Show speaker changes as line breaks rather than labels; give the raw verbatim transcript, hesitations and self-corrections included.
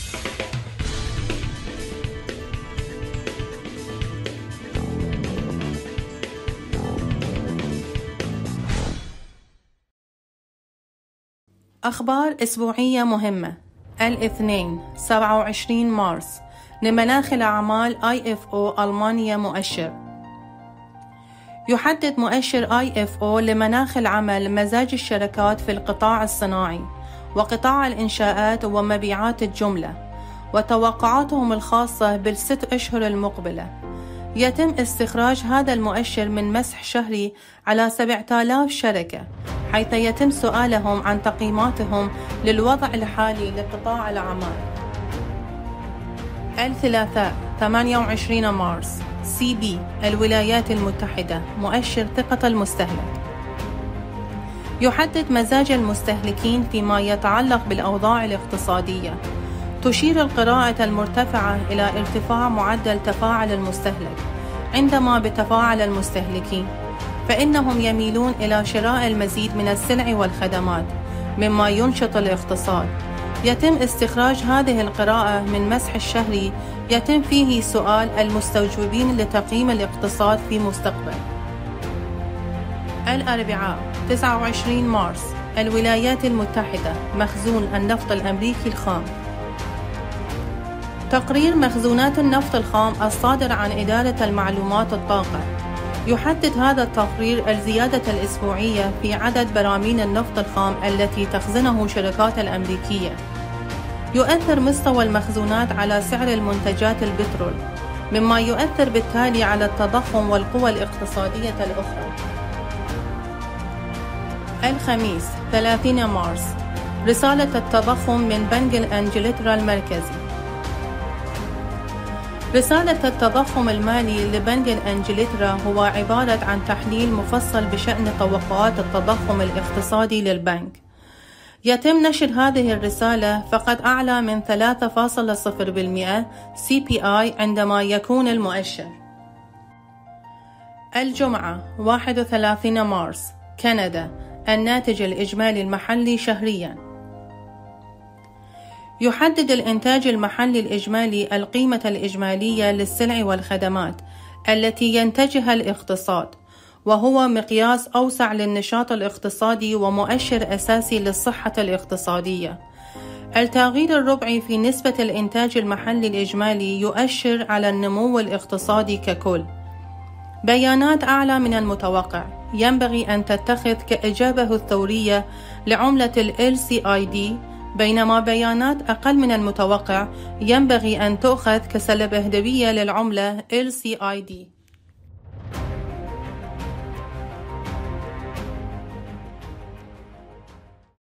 أخبار أسبوعية مهمة. الاثنين سبعة وعشرين مارس لمناخ الأعمال آي إف أو ألمانيا مؤشر. يحدد مؤشر آي إف أو لمناخ العمل مزاج الشركات في القطاع الصناعي وقطاع الإنشاءات ومبيعات الجملة وتوقعاتهم الخاصة بالست أشهر المقبلة. يتم استخراج هذا المؤشر من مسح شهري على سبعة آلاف شركة، حيث يتم سؤالهم عن تقييماتهم للوضع الحالي لقطاع الأعمال. الثلاثاء ثمانية وعشرين مارس سي بي الولايات المتحدة مؤشر ثقة المستهلك. يحدد مزاج المستهلكين فيما يتعلق بالأوضاع الاقتصادية. تشير القراءة المرتفعة إلى ارتفاع معدل تفاعل المستهلك. عندما بتفاعل المستهلكين فإنهم يميلون إلى شراء المزيد من السلع والخدمات مما ينشط الاقتصاد. يتم استخراج هذه القراءة من مسح الشهري يتم فيه سؤال المستوجبين لتقييم الاقتصاد في مستقبل. الأربعاء تسعة وعشرين مارس الولايات المتحدة مخزون النفط الأمريكي الخام. تقرير مخزونات النفط الخام الصادر عن إدارة المعلومات الطاقة. يحدد هذا التقرير الزيادة الأسبوعية في عدد براميل النفط الخام التي تخزنه شركات الأمريكية. يؤثر مستوى المخزونات على سعر المنتجات البترول، مما يؤثر بالتالي على التضخم والقوى الاقتصادية الأخرى. الخميس ثلاثين مارس رسالة التضخم من بنك إنجلترا المركزي. رسالة التضخم المالي لبنك إنجلترا هو عبارة عن تحليل مفصل بشأن توقعات التضخم الاقتصادي للبنك. يتم نشر هذه الرسالة فقد أعلى من ثلاثة فاصلة صفر بالمئة سي بي آي عندما يكون المؤشر. الجمعة واحد وثلاثين مارس كندا الناتج الإجمالي المحلي شهرياً. يحدد الإنتاج المحلي الإجمالي القيمة الإجمالية للسلع والخدمات التي ينتجها الاقتصاد، وهو مقياس أوسع للنشاط الاقتصادي ومؤشر أساسي للصحة الاقتصادية. التغيير الربعي في نسبة الإنتاج المحلي الإجمالي يؤشر على النمو الاقتصادي ككل. بيانات أعلى من المتوقع ينبغي أن تتخذ كإجابة الثورية لعملة ال إل سي آي دي، بينما بيانات أقل من المتوقع ينبغي أن تؤخذ كسلبة هدوية للعملة إل سي آي دي.